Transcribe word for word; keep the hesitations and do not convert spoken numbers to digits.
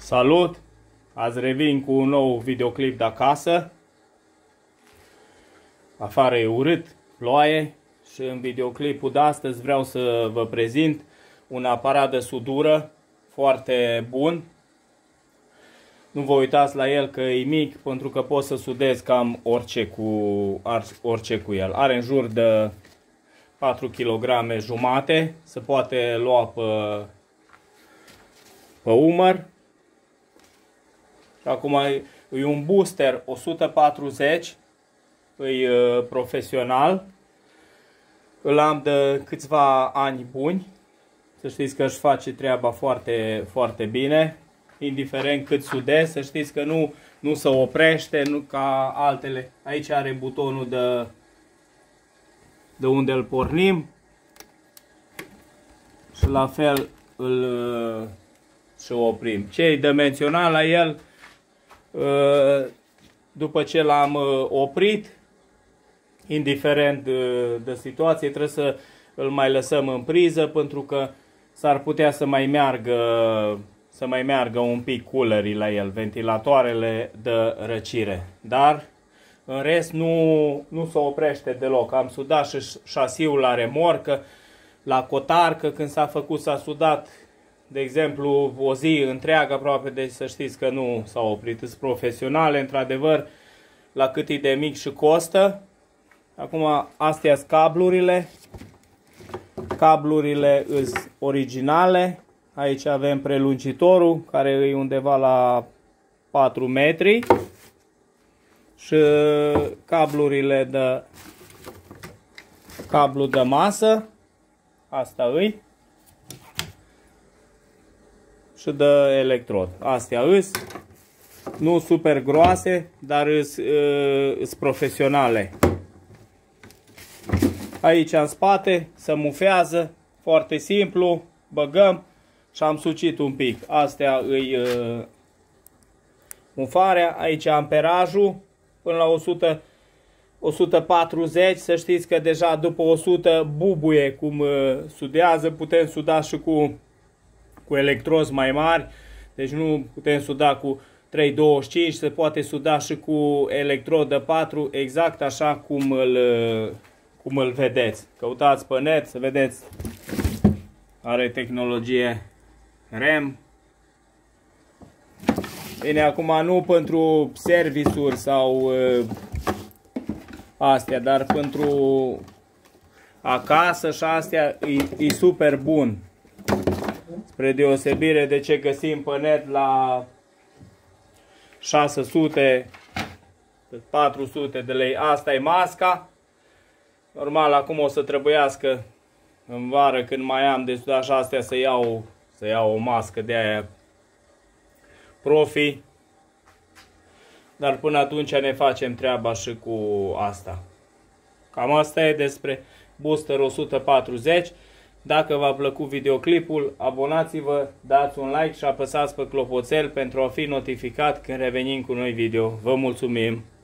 Salut! Azi revin cu un nou videoclip de acasă. Afară e urât, ploaie și în videoclipul de astăzi vreau să vă prezint un aparat de sudură foarte bun. Nu vă uitați la el că e mic, pentru că pot să sudez cam orice cu, orice cu el. Are în jur de patru kilograme jumate, se poate lua pe, pe umăr. Și acum e un booster o sută patruzeci, e profesional. Îl am de câțiva ani buni. Să știți că își face treaba foarte, foarte bine. Indiferent cât sudez, să știți că nu, nu se oprește, nu ca altele. Aici are butonul de, de unde îl pornim. Și la fel îl și oprim. Ce e de menționat la el? După ce l-am oprit, indiferent de, de situație, trebuie să îl mai lăsăm în priză, pentru că s-ar putea să mai meargă să mai meargă un pic coolerii la el, ventilatoarele de răcire. Dar în rest nu, nu se oprește deloc. Am sudat și șasiul la remorcă, la cotarcă când s-a făcut, s-a sudat, de exemplu, o zi întreagă aproape, deci să știți că nu s-a oprit. Sunt profesionale, într-adevăr, la cât e de mic și costă. Acum, astea sunt cablurile. Cablurile sunt originale. Aici avem prelungitorul, care e undeva la patru metri. Și cablurile de cablu de masă. Asta îi. Și de electrod. Astea îs. Nu super groase, dar îs, îs profesionale. Aici în spate se mufează. Foarte simplu. Băgăm și am sucit un pic. Astea îi uh, mufarea. Aici amperajul până la o sută, o sută patruzeci. Să știți că deja după o sută bubuie cum uh, sudează. Putem suda și cu, cu electrozi mai mari. Deci nu putem suda cu trei virgulă douăzeci și cinci. Se poate suda și cu electrod de patru. Exact așa cum îl, uh, cum îl vedeți. Căutați pe net să vedeți. Are tehnologie R E M. Bine, acum nu pentru servisuri sau uh, astea, dar pentru acasă și astea e, e super bun. Spre deosebire de ce găsim pe net la șase sute, patru sute de lei. Asta e masca. Normal, acum o să trebuiască în vară, când mai am de sudat și astea, să iau, să iau o mască de aia profi. Dar până atunci ne facem treaba și cu asta. Cam asta e despre Booster o sută patruzeci. Dacă v-a plăcut videoclipul, abonați-vă, dați un like și apăsați pe clopoțel pentru a fi notificat când revenim cu noi video. Vă mulțumim!